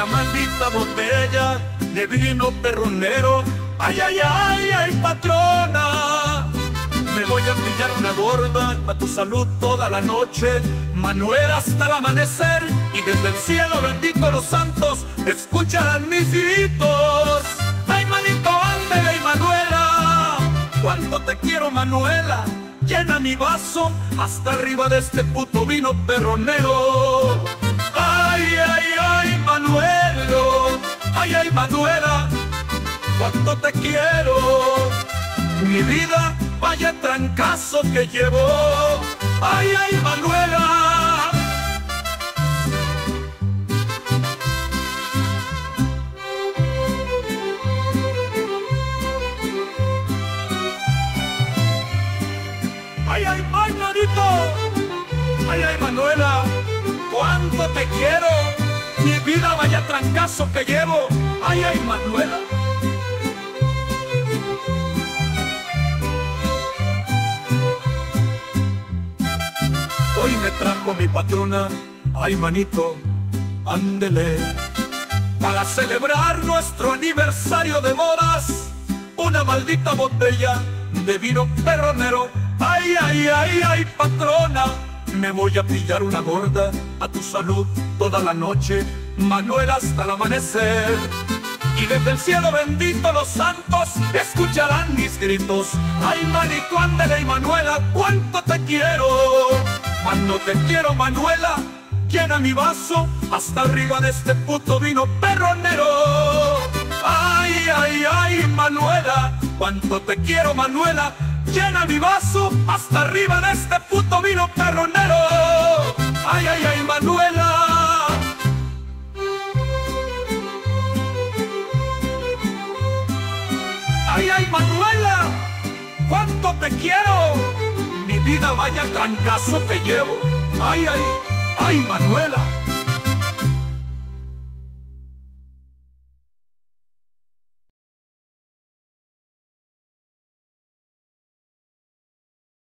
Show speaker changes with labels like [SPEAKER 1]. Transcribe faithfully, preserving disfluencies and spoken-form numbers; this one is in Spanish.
[SPEAKER 1] una maldita botella de vino perronero. Ay, ay, ay, ay, patrona, me voy a pillar una gorda pa' tu salud toda la noche, Manuela, hasta el amanecer. Y desde el cielo bendito los santos escucharán mis gritos. Ay, manito, ándele, Manuela, cuánto te quiero, Manuela. Llena mi vaso hasta arriba de este puto vino perronero. Ay, ay, ay, Manuelo, ay, ay, Manuela, cuánto te quiero. Mi vida, vaya trancazo que llevo. Ay, ay, Manuela. Ay, ay, Manuelito. Ay, ay, Manuela, cuánto te quiero. Mi vida, vaya trancazo que llevo. Ay, ay, Manuela. Hoy me trajo mi patrona, ay, manito, ándele, para celebrar nuestro aniversario de bodas, una maldita botella de vino perronero. Ay, ay, ay, ay, patrona, me voy a pillar una gorda a tu salud toda la noche, Manuela, hasta el amanecer. Y desde el cielo bendito los santos escucharán mis gritos. Ay, manito, ándele, y Manuela, cuánto te quiero. Cuando te quiero, Manuela, llena mi vaso hasta arriba de este puto vino perronero. Ay, ay, ay, Manuela, cuánto te quiero, Manuela, llena mi vaso hasta arriba de este puto vino perronero. Ay, ay, ay, Manuela. Ay, ay, Manuela, cuánto te quiero. Mi vida, vaya trancazo que llevo. Ay, ay, ay, Manuela.